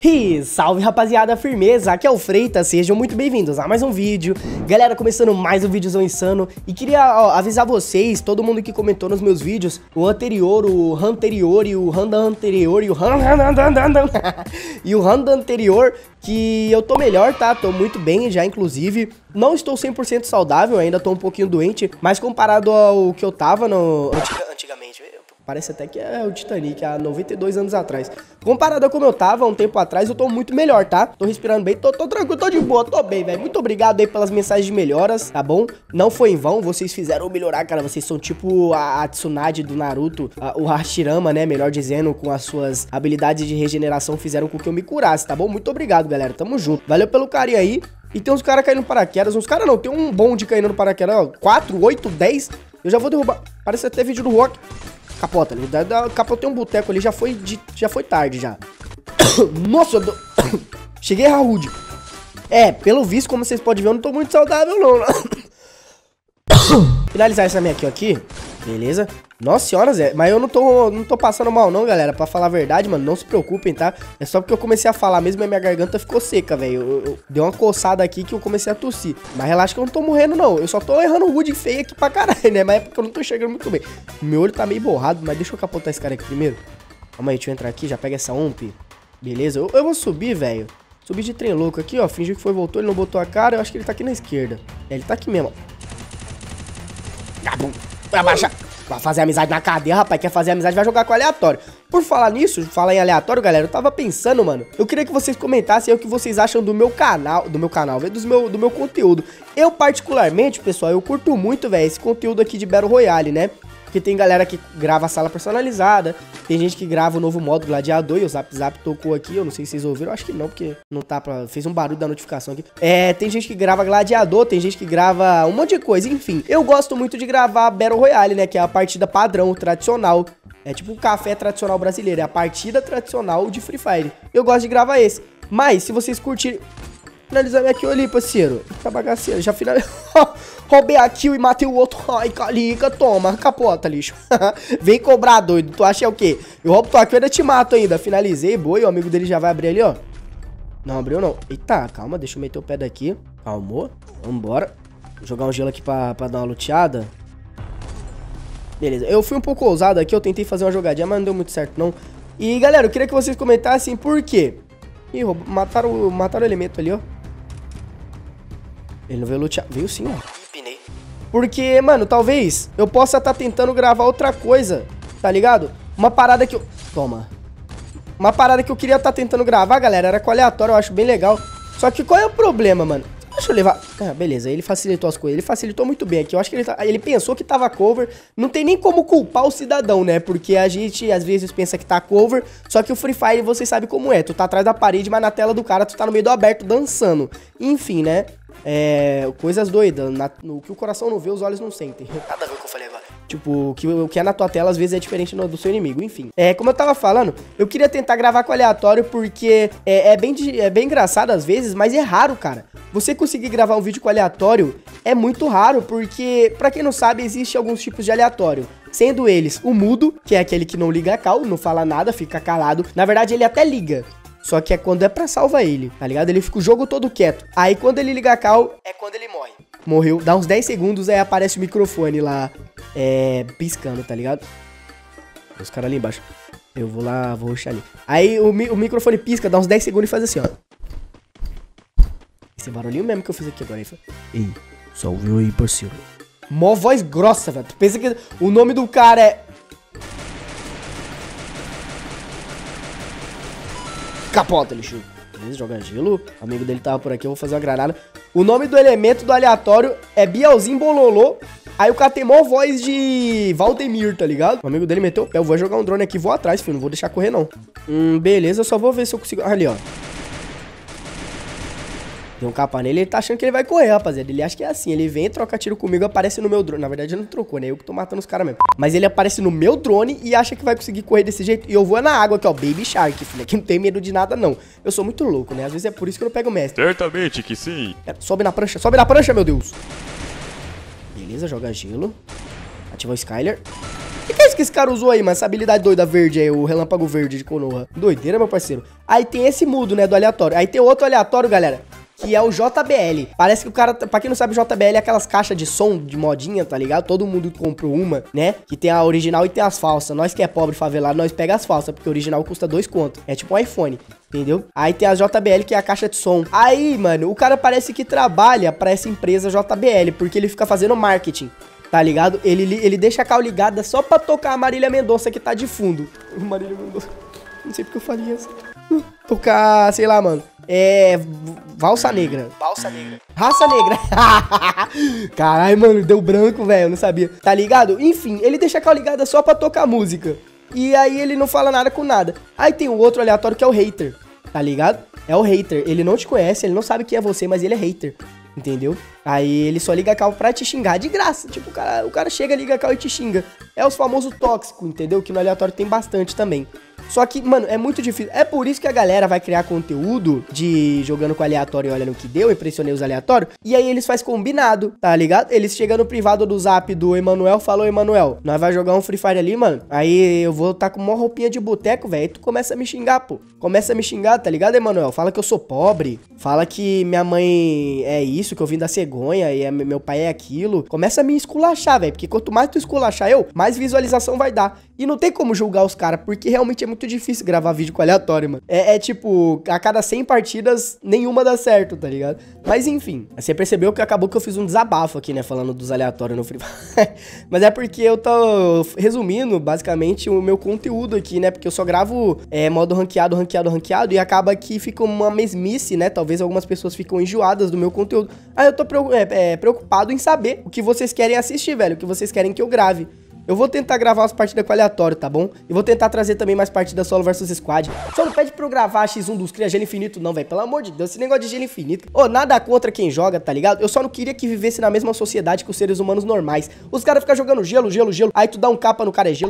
E salve rapaziada, firmeza, aqui é o Freitas, sejam muito bem-vindos a mais um vídeo. Galera, começando mais um vídeozão insano. E queria avisar vocês, todo mundo que comentou nos meus vídeos, o anterior, o ran anterior e o ran anterior e o ran e o ran anterior, que eu tô melhor, tá? Tô muito bem já, inclusive. Não estou 100% saudável, ainda tô um pouquinho doente, mas comparado ao que eu tava antigamente, parece até que é o Titanic, há 92 anos atrás. Comparado a como eu tava um tempo atrás, eu tô muito melhor, tá? Tô respirando bem, tô tranquilo, tô de boa, tô bem, velho. Muito obrigado aí pelas mensagens de melhoras, tá bom? Não foi em vão, vocês fizeram melhorar, cara. Vocês são tipo a Tsunade do Naruto, o Hashirama, né? Melhor dizendo, com as suas habilidades de regeneração, fizeram com que eu me curasse, tá bom? Muito obrigado, galera. Tamo junto. Valeu pelo carinho aí. E tem uns caras caindo no paraquedas, uns caras não, tem um bonde caindo no paraquedas, ó. 4, 8, 10. Eu já vou derrubar. Parece até vídeo do Rock. Capota, capotei um boteco ali, já foi tarde já. Nossa, cheguei Raúde. É, pelo visto, como vocês podem ver, eu não tô muito saudável não. Finalizar essa minha aqui, beleza. Nossa senhora, Zé, mas eu não tô passando mal não, galera. Pra falar a verdade, mano, não se preocupem, tá? É só porque eu comecei a falar mesmo e minha garganta ficou seca, velho. Deu uma coçada aqui que eu comecei a tossir. Mas relaxa que eu não tô morrendo, não. Eu só tô errando o wood feio aqui pra caralho, né? Mas é porque eu não tô enxergando muito bem. Meu olho tá meio borrado, mas deixa eu capotar esse cara aqui primeiro. Calma aí, deixa eu entrar aqui, já pega essa ump. Beleza, eu vou subir, velho. Subir de trem louco aqui, ó. Fingiu que foi, voltou, ele não botou a cara. Eu acho que ele tá aqui na esquerda. É, ele tá aqui mesmo, ó. Vai abaixar. Vai fazer amizade na cadeia, rapaz. Quer fazer amizade, vai jogar com aleatório. Por falar nisso, falar em aleatório, galera, eu tava pensando, mano. Eu queria que vocês comentassem aí o que vocês acham do meu canal, do meu conteúdo. Eu, particularmente, pessoal, eu curto muito, velho, esse conteúdo aqui de Battle Royale, né? Porque tem galera que grava a sala personalizada, tem gente que grava o novo modo gladiador, e o Zap Zap tocou aqui, eu não sei se vocês ouviram, eu acho que não, porque não tá pra... Fez um barulho da notificação aqui. É, tem gente que grava gladiador, tem gente que grava um monte de coisa, enfim. Eu gosto muito de gravar Battle Royale, né, que é a partida padrão, tradicional. É tipo um café tradicional brasileiro, é a partida tradicional de Free Fire. Eu gosto de gravar esse. Mas, se vocês curtirem... Finalizar minha kill ali, parceiro. Tá bagaceiro, já finalizei. Roubei a kill e matei o outro. Ai, calica, toma, capota, lixo. Vem cobrar, doido. Tu acha é o quê? Eu roubo tua kill e ainda te mato ainda. Finalizei, boa. E o amigo dele já vai abrir ali, ó. Não abriu, não. Eita, calma, deixa eu meter o pé daqui. Calmou. Vambora. Vou jogar um gelo aqui pra dar uma luteada. Beleza, eu fui um pouco ousado aqui. Eu tentei fazer uma jogadinha, mas não deu muito certo, não. E, galera, eu queria que vocês comentassem por quê. Ih, mataram o elemento ali, ó. Ele não veio lutear. Veio sim, ó. Pinei. Porque, mano, talvez eu possa estar tentando gravar outra coisa, tá ligado? Uma parada que eu... Toma. Uma parada que eu queria estar tentando gravar, galera, era com aleatório, eu acho bem legal. Só que qual é o problema, mano? Deixa eu levar... Ah, beleza, ele facilitou as coisas. Ele facilitou muito bem aqui. Eu acho que ele pensou que tava cover. Não tem nem como culpar o cidadão, né? Porque a gente, às vezes, pensa que tá cover. Só que o Free Fire, vocês sabem como é. Tu tá atrás da parede, mas na tela do cara, tu tá no meio do aberto, dançando. Enfim, né? É... Coisas doidas. O que o coração não vê, os olhos não sentem. Nada a ver com o que eu falei agora. Tipo, o que é na tua tela, às vezes, é diferente do seu inimigo. Enfim. Como eu tava falando, eu queria tentar gravar com aleatório, porque é bem engraçado, às vezes, mas é raro, cara. Você conseguir gravar um vídeo com aleatório é muito raro, porque, pra quem não sabe, existe alguns tipos de aleatório. Sendo eles o mudo, que é aquele que não liga a cal, não fala nada, fica calado. Na verdade, ele até liga. Só que é quando é pra salvar ele, tá ligado? Ele fica o jogo todo quieto. Aí, quando ele liga a cal, é quando ele morre. Morreu, dá uns 10 segundos, aí aparece o microfone lá, piscando, tá ligado? Os caras ali embaixo. Eu vou lá, vou rushar ali. Aí, o microfone pisca, dá uns 10 segundos e faz assim, ó. Esse barulhinho mesmo que eu fiz aqui agora. Ei, salve aí, parceiro. Mó voz grossa, velho. Tu pensa que o nome do cara é... Capota, lixo. Beleza, joga gelo. O amigo dele tava por aqui, eu vou fazer uma granada. O nome do elemento do aleatório é Bielzinho Bololô. Aí o cara tem mó voz de Valdemir, tá ligado? O amigo dele meteu o pé. Eu vou jogar um drone aqui e vou atrás, filho. Não vou deixar correr, não. Beleza, eu só vou ver se eu consigo... Ali, ó. Deu um capa nele, ele tá achando que ele vai correr, rapaziada. Ele acha que é assim, ele vem, troca tiro comigo, aparece no meu drone. Na verdade, ele não trocou, né? Eu que tô matando os caras mesmo. Mas ele aparece no meu drone e acha que vai conseguir correr desse jeito. E eu vou na água aqui, ó, Baby Shark, filho. Aqui não tem medo de nada, não. Eu sou muito louco, né? Às vezes é por isso que eu não pego o mestre. Certamente que sim. Sobe na prancha, meu Deus. Beleza, joga gelo. Ativa o Skyler. Que é isso que esse cara usou aí, mano? Essa habilidade doida verde aí, o relâmpago verde de Konoha. Doideira, meu parceiro. Aí tem esse mudo, né, do aleatório. Aí tem outro aleatório, galera, que é o JBL. Parece que o cara, pra quem não sabe, JBL é aquelas caixas de som de modinha, tá ligado? Todo mundo comprou uma, né? Que tem a original e tem as falsas. Nós que é pobre favelado, nós pega as falsas, porque a original custa 2 conto. É tipo um iPhone, entendeu? Aí tem a JBL, que é a caixa de som. Aí, mano, o cara parece que trabalha pra essa empresa JBL, porque ele fica fazendo marketing, tá ligado? Ele deixa a cal ligada só pra tocar a Marília Mendonça, que tá de fundo. Marília Mendonça. Não sei porque eu falei isso. Tocar, sei lá, mano. Valsa negra. Valsa negra. Raça negra. Caralho, mano, deu branco, velho. Eu não sabia. Tá ligado? Enfim, ele deixa a cal ligada só pra tocar música. E aí ele não fala nada com nada. Aí tem o outro aleatório que é o hater. Tá ligado? É o hater. Ele não te conhece, ele não sabe quem é você, mas ele é hater. Entendeu? Aí ele só liga a cal pra te xingar de graça. Tipo, o cara chega, liga a cal e te xinga. É os famosos tóxicos, entendeu? Que no aleatório tem bastante também. Só que, mano, é muito difícil. É por isso que a galera vai criar conteúdo de jogando com aleatório e olha no que deu, impressionei os aleatórios. E aí eles fazem combinado, tá ligado? Eles chegam no privado do zap do Emanuel, falou, Emanuel, nós vai jogar um Free Fire ali, mano. Aí eu vou tá com uma roupinha de boteco, velho. Aí tu começa a me xingar, pô. Começa a me xingar, tá ligado, Emanuel? Fala que eu sou pobre. Fala que minha mãe é isso, que eu vim da cegonha e meu pai é aquilo. Começa a me esculachar, velho. Porque quanto mais tu esculachar eu, mais visualização vai dar. E não tem como julgar os caras, porque realmente é muito difícil gravar vídeo com aleatório, mano. É tipo, a cada 100 partidas, nenhuma dá certo, tá ligado? Mas enfim, você percebeu que acabou que eu fiz um desabafo aqui, né, falando dos aleatórios no Free Fire. Mas é porque eu tô resumindo, basicamente, o meu conteúdo aqui, né? Porque eu só gravo modo ranqueado, e acaba que fica uma mesmice, né? Talvez algumas pessoas ficam enjoadas do meu conteúdo. Aí eu tô preocupado em saber o que vocês querem assistir, velho, o que vocês querem que eu grave. Eu vou tentar gravar umas partidas com aleatório, tá bom? E vou tentar trazer também mais partidas solo versus squad. Só não pede pra eu gravar X1 dos Cria Gelo Infinito não, velho. Pelo amor de Deus, esse negócio de gelo infinito. Ô, nada contra quem joga, tá ligado? Eu só não queria que vivesse na mesma sociedade que os seres humanos normais. Os caras ficam jogando gelo. Aí tu dá um capa no cara, é gelo.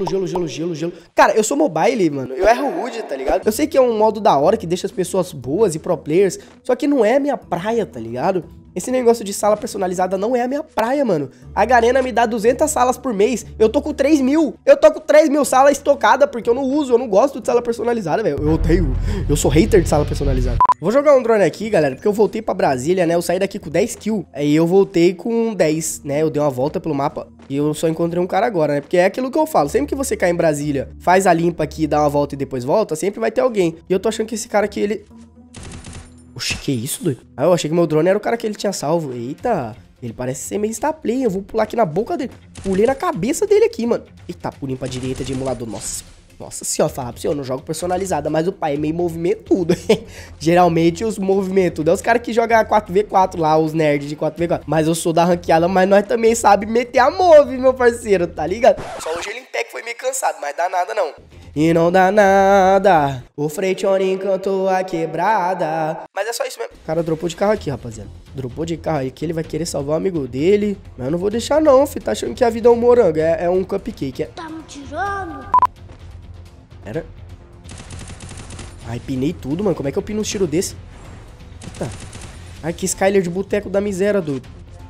Cara, eu sou mobile, mano. Eu erro rude, tá ligado? Eu sei que é um modo da hora que deixa as pessoas boas e pro players. Só que não é a minha praia, tá ligado? Esse negócio de sala personalizada não é a minha praia, mano. A Garena me dá 200 salas por mês. Eu tô com 3 mil. Eu tô com 3 mil salas estocadas porque eu não uso. Eu não gosto de sala personalizada, velho. Eu sou hater de sala personalizada. Vou jogar um drone aqui, galera, porque eu voltei pra Brasília, né? Eu saí daqui com 10 kills. Aí eu voltei com 10, né? Eu dei uma volta pelo mapa e eu só encontrei um cara agora, né? Porque é aquilo que eu falo. Sempre que você cai em Brasília, faz a limpa aqui, dá uma volta e depois volta, sempre vai ter alguém. E eu tô achando que esse cara aqui, ele... Oxi, que isso, doido? Ah, eu achei que meu drone era o cara que ele tinha salvo. Eita, ele parece ser meio star play. Eu vou pular aqui na boca dele. Pulei na cabeça dele aqui, mano. Eita, pulinho pra direita de emulador. Nossa senhora, falar pra você, eu não jogo personalizada, mas o pai é meio movimentudo. Geralmente os movimentos é os caras que jogam 4v4 lá, os nerds de 4v4. Mas eu sou da ranqueada, mas nós também sabe meter a move, meu parceiro, tá ligado? Só o gelo em pé que foi meio cansado, mas dá nada não. E não dá nada, o Freitiono encantou a quebrada. Mas é só isso mesmo. O cara dropou de carro aqui, rapaziada. Dropou de carro aqui, ele vai querer salvar o amigo dele. Mas eu não vou deixar não, filho. Tá achando que a vida é um morango, é um cupcake. Tá me tirando? Pera. Ai, pinei tudo, mano. Como é que eu pino um tiro desse? Eita. Ai, que Skyler de boteco da miséria, doido.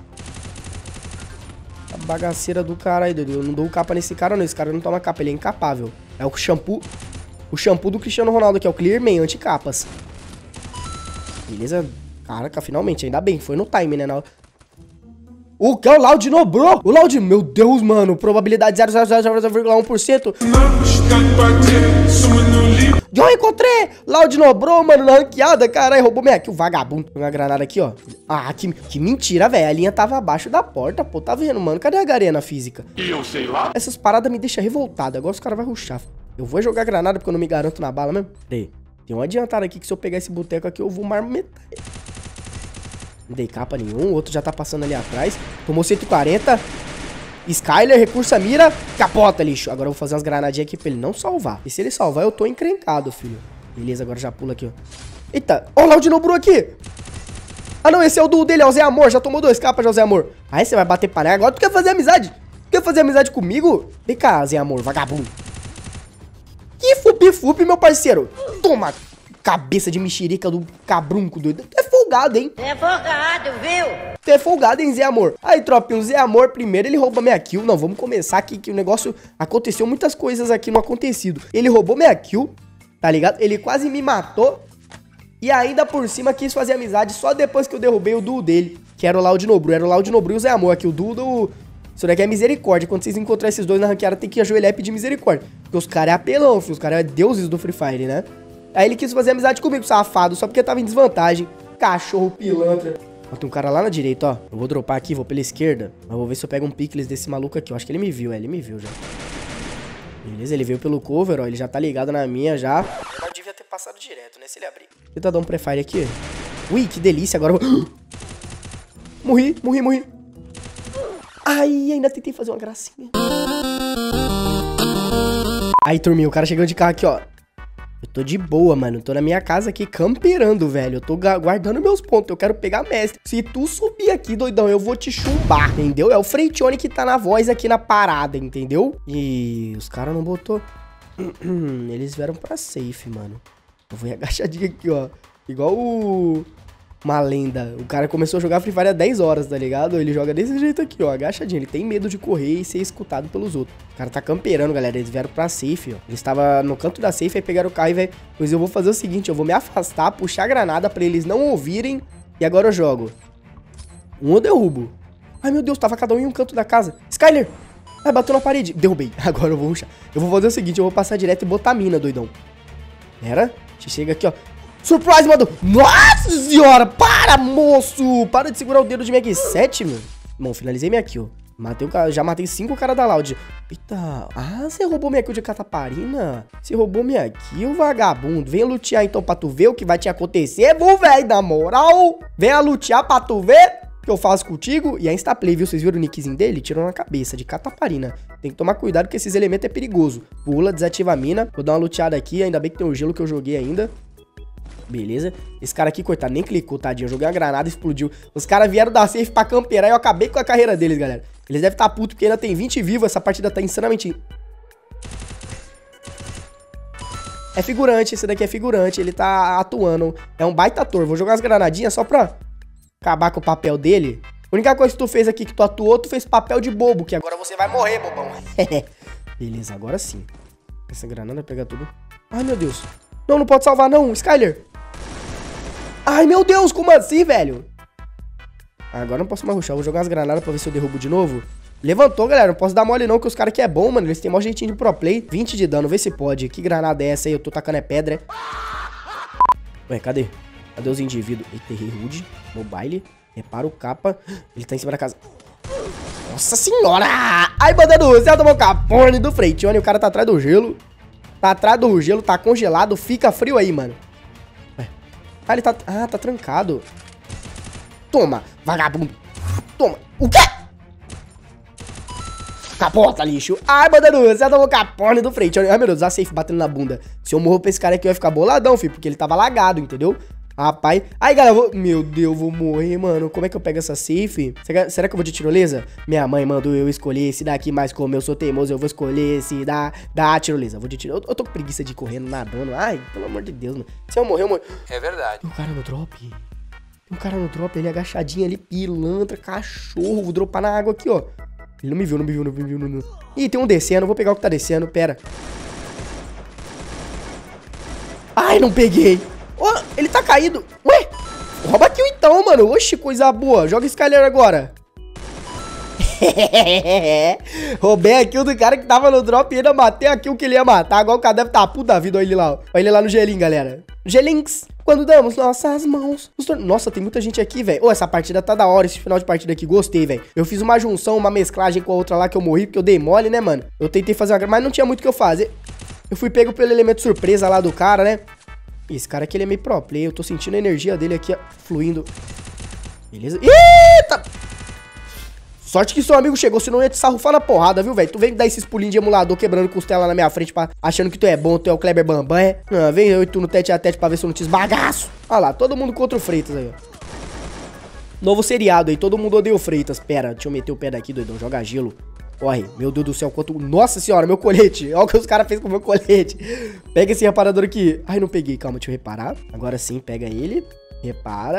A bagaceira do caralho, doido. Eu não dou capa nesse cara, não. Esse cara não toma capa, ele é incapável. É o shampoo. O shampoo do Cristiano Ronaldo, que é o Clearman anti-capas. Beleza? Caraca, finalmente. Ainda bem. Foi no time, né? O que é o Laudino, bro? O Laudino, meu Deus, mano. Probabilidade 0,1%. Eu encontrei Laudino, bro, mano, na ranqueada. Caralho, roubou minha aqui. O vagabundo. Uma granada aqui, ó. Ah, que mentira, velho. A linha tava abaixo da porta, pô. Tá vendo, mano? Cadê a garena física? Eu sei lá. Essas paradas me deixam revoltado. Agora os caras vão rushar. Eu vou jogar granada porque eu não me garanto na bala mesmo. Peraí. Tem um adiantado aqui que se eu pegar esse boteco aqui, eu vou marmetar. Não dei capa nenhum, o outro já tá passando ali atrás. Tomou 140. Skyler, recursa, mira, capota, lixo. Agora eu vou fazer umas granadinhas aqui pra ele não salvar. E se ele salvar, eu tô encrencado, filho. Beleza, agora já pula aqui, ó. Eita, ó o Laudino Bru aqui. Ah, não, esse é o duo dele, é o Zé Amor. Já tomou 2 capas, já, Zé Amor. Aí você vai bater panela. Agora tu quer fazer amizade? Quer fazer amizade comigo? Vem cá, Zé Amor, vagabundo. Que fupi-fupi, meu parceiro. Toma, cabeça de mexerica do cabrunco doido. É folgado, hein? Você é folgado, viu? Você é folgado, hein, Zé Amor? Aí, tropinho, o Zé Amor primeiro, ele rouba minha kill. Não, vamos começar aqui, que o negócio aconteceu muitas coisas aqui no acontecido. Ele roubou minha kill, tá ligado? Ele quase me matou. E ainda por cima quis fazer amizade só depois que eu derrubei o duo dele, que era o Laudinobru. Era o Laudinobru e o Zé Amor aqui, o duo do... Isso daqui é misericórdia. Quando vocês encontrarem esses dois na ranqueada, tem que ajoelhar e pedir misericórdia. Porque os caras é apelão, filho. Os caras é deuses do Free Fire, né? Aí ele quis fazer amizade comigo, safado, só porque tava em desvantagem. Cachorro pilantra. Ó, tem um cara lá na direita, ó. Eu vou dropar aqui, vou pela esquerda. Mas vou ver se eu pego um pickles desse maluco aqui. Eu acho que ele me viu, ele me viu já. Beleza, ele veio pelo cover, ó. Ele já tá ligado na minha já. Eu devia ter passado direto, né? Se ele abrir. Tenta dar um prefire aqui. Ui, que delícia. Agora eu vou... Morri. Ai, ainda tentei fazer uma gracinha. Aí, turminha, o cara chegando de carro aqui, ó. Eu tô de boa, mano. Tô na minha casa aqui camperando, velho. Eu tô guardando meus pontos. Eu quero pegar mestre. Se tu subir aqui, doidão, eu vou te chumbar, entendeu? É o Freitione que tá na voz aqui na parada, entendeu? E os caras não botou... Eles vieram pra safe, mano. Eu vou ir agachadinho aqui, ó. Igual uma lenda. O cara começou a jogar Free Fire há 10 horas, tá ligado? Ele joga desse jeito aqui, ó, agachadinho. Ele tem medo de correr e ser escutado pelos outros. O cara tá camperando, galera. Eles vieram pra safe, ó. Eles estavam no canto da safe, aí pegaram o carro e, velho... Pois eu vou fazer o seguinte, eu vou me afastar, puxar a granada pra eles não ouvirem. E agora eu jogo. Um eu derrubo. Ai, meu Deus, tava cada um em um canto da casa. Skyler! Ai, bateu na parede. Derrubei. Agora eu vou rushar. Eu vou fazer o seguinte, eu vou passar direto e botar mina, doidão. Pera. A gente chega aqui, ó. Surprise, mano! Nossa senhora! Para, moço! Para de segurar o dedo de Mag 7, meu. Bom, finalizei minha kill. Matei o cara, já matei 5 caras da Loud. Eita. Ah, você roubou minha kill de Cataparina? Você roubou minha kill, vagabundo. Vem lutear então pra tu ver o que vai te acontecer, vou, velho, na moral. Venha lutear pra tu ver o que eu faço contigo. E a instaplay, viu? Vocês viram o nickzinho dele? Tirou na cabeça, de Cataparina. Tem que tomar cuidado que esses elementos é perigoso. Pula, desativa a mina. Vou dar uma luteada aqui, ainda bem que tem o gelo que eu joguei ainda. Beleza. Esse cara aqui, coitado, nem clicou, tadinho. Eu joguei uma granada e explodiu. Os caras vieram da safe pra camperar e eu acabei com a carreira deles, galera. Eles devem estar putos porque ainda tem 20 vivos. Essa partida tá insanamente... É figurante, esse daqui é figurante. Ele tá atuando. É um baita ator. Vou jogar umas granadinhas só pra acabar com o papel dele. A única coisa que tu fez aqui que tu atuou, tu fez papel de bobo. Que agora você vai morrer, bobão. Beleza, agora sim. Essa granada pega tudo. Ai, meu Deus. Não, não pode salvar, não. Skyler. Ai, meu Deus, como assim, velho? Agora não posso mais rushar. Vou jogar umas granadas pra ver se eu derrubo de novo. Levantou, galera. Não posso dar mole, não, que os caras aqui é bom, mano. Eles têm maior jeitinho de pro play. 20 de dano, vê se pode. Que granada é essa aí? Eu tô tacando é pedra, é? Ué, cadê? Cadê os indivíduos? Eita, errei rude. Mobile. Repara o capa. Ele tá em cima da casa. Nossa senhora! Ai, bandando, você tomou o capone do Freitione. O cara tá atrás do gelo. Tá atrás do gelo, tá congelado. Fica frio aí, mano. Ué. Ah, ele tá... Ah, tá trancado. Toma, vagabundo. Toma. O quê? Capota, lixo. Ai, bandando, você tomou o capone do Freitione. Ai, meu Deus, a safe batendo na bunda. Se eu morro pra esse cara aqui, eu ia ficar boladão, filho. Porque ele tava lagado, entendeu? Rapaz. Aí, galera, meu Deus, eu vou morrer, mano. Como é que eu pego essa safe? Será que eu vou de tirolesa? Minha mãe mandou eu escolher esse daqui, mas como eu sou teimoso, eu vou escolher esse da tirolesa. Vou de tirolesa. Eu tô com preguiça de correr nadando. Ai, pelo amor de Deus, mano. Se eu morrer, eu morro. É verdade. Tem um cara no drop. Tem um cara no drop, ele agachadinho ali, pilantra, cachorro. Vou dropar na água aqui, ó. Ele não me viu, não me viu, não me viu, não me viu. Ih, tem um descendo. Vou pegar o que tá descendo, pera. Ai, não peguei. Oh, ele tá caído. Ué, rouba kill então, mano. Oxi, coisa boa. Joga Skyler agora. Roubei a kill do cara que tava no drop e ainda matei a kill que ele ia matar. Agora o cara deve tá puto da vida. Olha ele lá, ó. Olha ele lá no gelinho, galera. Gelinks. Quando damos nossas mãos. Nossa, tem muita gente aqui, velho. Ô, essa partida tá da hora. Esse final de partida aqui, gostei, velho. Eu fiz uma junção, uma mesclagem com a outra lá que eu morri, porque eu dei mole, né, mano? Eu tentei fazer uma... Mas não tinha muito o que eu fazer. Eu fui pego pelo elemento surpresa lá do cara, né? Esse cara aqui, ele é meio pro play. Eu tô sentindo a energia dele aqui, ó, fluindo. Beleza. Eita! Sorte que seu amigo chegou, senão eu ia te sarrufar na porrada, viu, velho? Tu vem dar esses pulinhos de emulador quebrando costela na minha frente, achando que tu é bom, tu é o Kleber Bambam, é? Não, vem eu e tu no tete a tete pra ver se eu não te esbagaço. Olha lá, todo mundo contra o Freitas aí, ó. Novo seriado aí, todo mundo odeia o Freitas. Pera, deixa eu meter o pé daqui, doidão. Joga gelo. Corre, meu Deus do céu, quanto... Nossa senhora, meu colete. Olha o que os caras fez com o meu colete. Pega esse reparador aqui. Ai, não peguei, calma, deixa eu reparar. Agora sim, pega ele. Repara.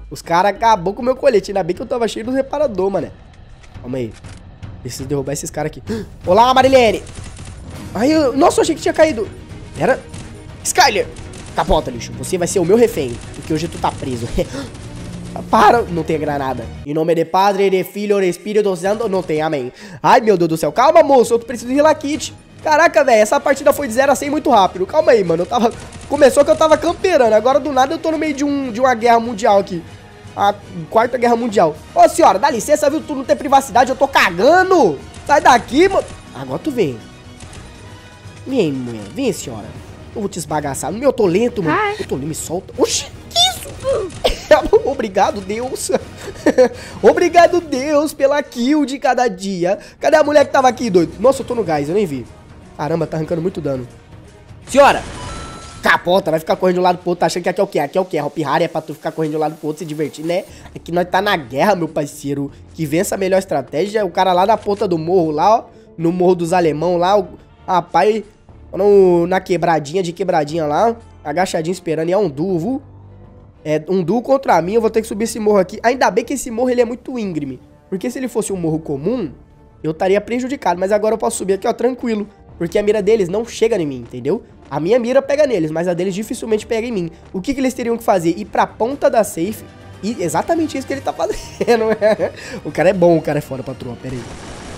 Os caras acabou com o meu colete. Ainda bem que eu tava cheio do reparador, mano. Calma aí. Preciso derrubar esses caras aqui. Olá, Marilene. Ai, nossa, eu achei que tinha caído. Era... Skyler. Capota, lixo. Você vai ser o meu refém. Porque hoje tu tá preso. Para. Não tem granada. Em nome de Padre, de Filho, de Espírito Santo. Não tem, amém. Ai, meu Deus do céu. Calma, moço. Eu preciso de healer kit. Caraca, velho. Essa partida foi de 0 a 100 muito rápido. Calma aí, mano. Eu tava... Começou que eu tava camperando. Agora, do nada, eu tô no meio de uma guerra mundial aqui. A quarta guerra mundial. Ô, senhora, dá licença, viu? Tu não tem privacidade. Eu tô cagando. Sai daqui, mano. Agora tu vem. Vem, mulher. Vem, senhora. Eu vou te esbagaçar. Eu tô lento, mano. Eu tô lento, me solta. Oxi, que isso? Obrigado, Deus. Obrigado, Deus, pela kill de cada dia. Cadê a mulher que tava aqui, doido? Nossa, eu tô no gás, eu nem vi. Caramba, tá arrancando muito dano. Senhora! Capota, vai ficar correndo de um lado pro outro, tá achando que aqui é o quê? Aqui é o quê? Hop Harry é pra tu ficar correndo de um lado pro outro, se divertir, né? Aqui nós tá na guerra, meu parceiro. Que vença a melhor estratégia. O cara lá na ponta do morro, lá, ó. No morro dos alemão, lá. O rapaz, na quebradinha lá. Agachadinho esperando. E é um duo, viu? É um duo contra mim. Eu vou ter que subir esse morro aqui. Ainda bem que esse morro, ele é muito íngreme. Porque se ele fosse um morro comum, eu estaria prejudicado. Mas agora eu posso subir aqui, ó, tranquilo. Porque a mira deles não chega em mim, entendeu? A minha mira pega neles, mas a deles dificilmente pega em mim. O que eles teriam que fazer? Ir pra ponta da safe. E exatamente isso que ele tá fazendo. O cara é bom, o cara é foda, patroa. Pera aí.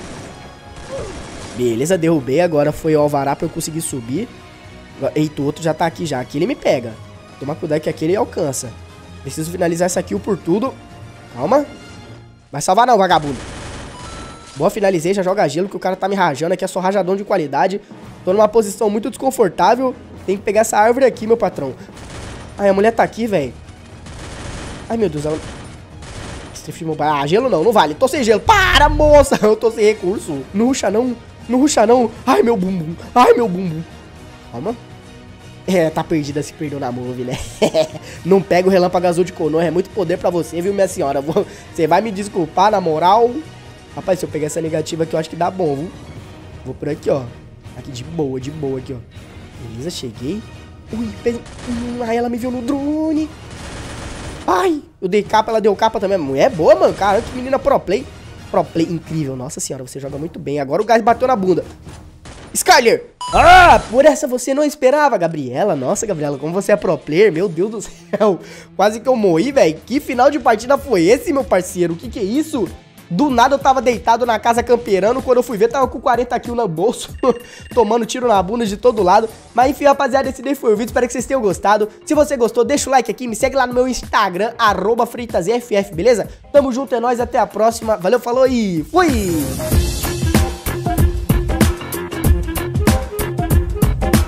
Beleza, derrubei. Agora foi o alvará pra eu conseguir subir. Eita, o outro já tá aqui já. Aqui ele me pega. Toma cuidado que aqui ele alcança. Preciso finalizar essa kill por tudo. Calma. Vai salvar não, vagabundo. Boa, finalizei. Já joga gelo que o cara tá me rajando. Aqui é só rajadão de qualidade. Tô numa posição muito desconfortável. Tem que pegar essa árvore aqui, meu patrão. Ai, a mulher tá aqui, velho. Ai, meu Deus. Ela... Ah, gelo não vale. Tô sem gelo. Para, moça. Eu tô sem recurso. Não ruxa não. Não ruxa não. Ai, meu bumbum. Ai, meu bumbum. Calma. É, tá perdida, se perdeu na move, né? Não pega o relâmpago azul de Konoha. É muito poder pra você, viu, minha senhora? Você vai me desculpar, na moral. Rapaz, se eu pegar essa negativa aqui, eu acho que dá bom, viu? Vou por aqui, ó. Aqui de boa aqui, ó. Beleza, cheguei. Ui, ai, ela me viu no drone. Ai, eu dei capa, ela deu capa também. Mulher é boa, mano. Caramba, que menina pro play. Pro play incrível. Nossa senhora, você joga muito bem. Agora o gás bateu na bunda. Skyler! Ah, por essa você não esperava, Gabriela. Nossa, Gabriela, como você é pro player. Meu Deus do céu. Quase que eu morri, velho. Que final de partida foi esse, meu parceiro? O que é isso? Do nada eu tava deitado na casa camperando. Quando eu fui ver, tava com 40 kills no bolso. Tomando tiro na bunda de todo lado. Mas enfim, rapaziada, esse daí foi o vídeo. Espero que vocês tenham gostado. Se você gostou, deixa o like aqui. Me segue lá no meu Instagram, @FreitasFF, beleza? Tamo junto, é nóis. Até a próxima. Valeu, falou e fui!